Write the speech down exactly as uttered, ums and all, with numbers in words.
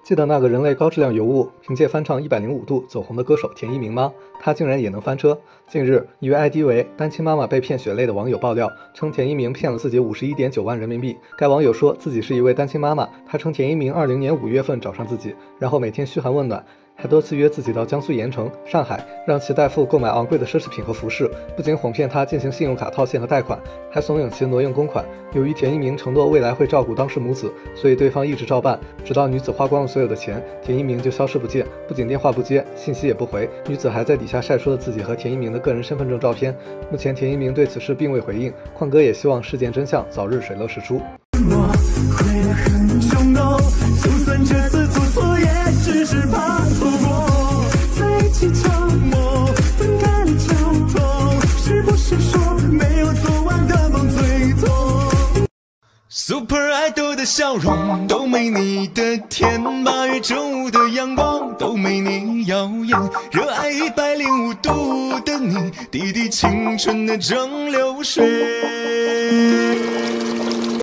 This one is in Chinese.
记得那个人类高质量尤物，凭借翻唱《一百零五度》走红的歌手田一鸣吗？他竟然也能翻车。近日，一位 I D 为单亲妈妈被骗血泪的网友爆料，称田一鸣骗了自己五十一点九万人民币。该网友说自己是一位单亲妈妈，他称田一鸣二零年五月份找上自己，然后每天嘘寒问暖，还多次约自己到江苏盐城、上海，让其代付购买昂贵的奢侈品和服饰，不仅哄骗他进行信用卡套现和贷款，还怂恿其挪用公款。由于田一鸣承诺未来会照顾当事母子，所以对方一直照办，直到女子花光了所有的钱，田一鸣就消失不见，不仅电话不接，信息也不回，女子还在底下晒出了自己和田一鸣的个人身份证照片。目前田一鸣对此事并未回应，矿哥也希望事件真相早日水落石出。 我会得很冲动，就算这次做错，也只是怕错过。在一起承诺，分开了就痛，是不是说没有做完的梦最痛 ？Super Idol 的笑容都没你的甜，八月正午的阳光都没你耀眼，热爱一百零五度的你，滴滴青春的蒸馏水。